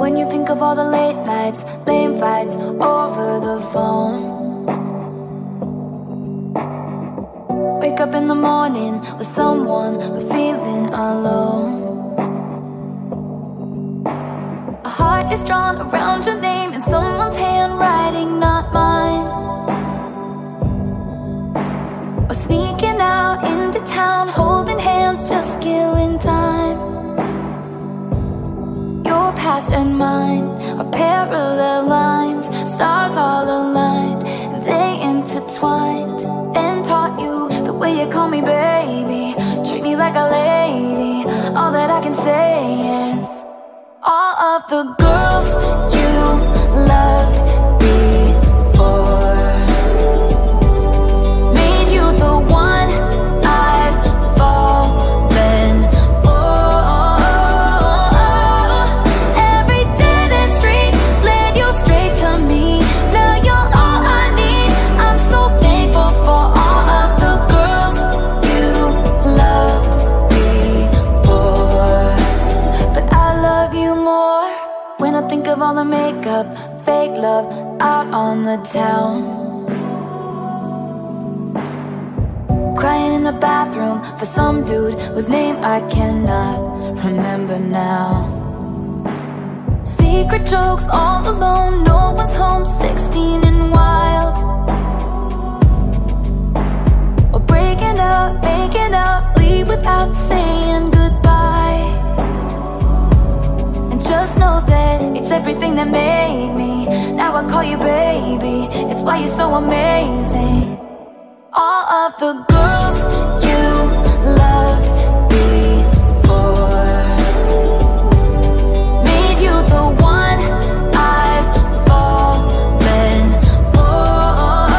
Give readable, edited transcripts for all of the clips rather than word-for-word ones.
When you think of all the late nights, lame fights over the phone. Wake up in the morning with someone but feeling alone. A heart is drawn around your name in someone's handwriting, not mine. Or sneaking out into town, holding hands, just killing time. Your past and mine are parallel lines, stars all aligned, and they intertwined. And taught you the way you call me baby, treat me like a lady. All that I can say is, all of the girls you loved before made you the one I've fallen for. Every dead end street led you straight to me. Now you're all I need. I'm so thankful for all of the girls you loved before, but I love you more when I think of all the makeup, fake love out on the town. Crying in the bathroom for some dude whose name I cannot remember now. Secret jokes all alone, no one's home, 16 and wild. Or breaking up, making up, leave without saying goodbye. And just know that it's everything that made me. Now I call you baby, it's why you're so amazing. All of the girls you loved before made you the one I've fallen for.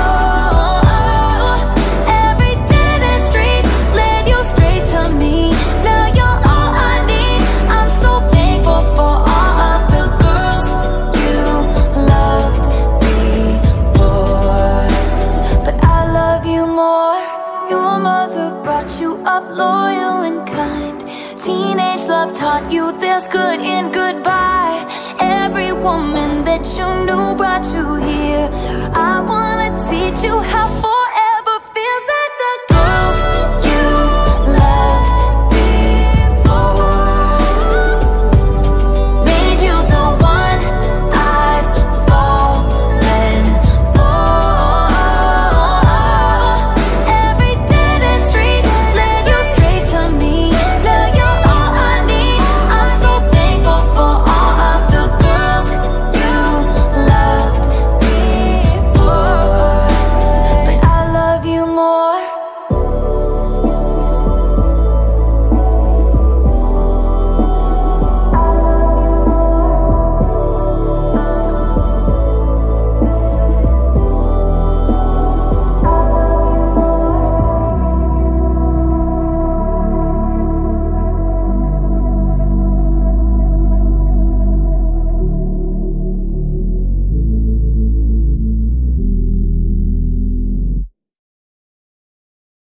Every dead end street led you straight to me. Now you're all I need. I'm so thankful for all of the girls you loved before, but I love you more. Your mother brought you up loyal and kind. Teenage love taught you there's good in goodbye. Every woman that you knew brought you here. I wanna teach you how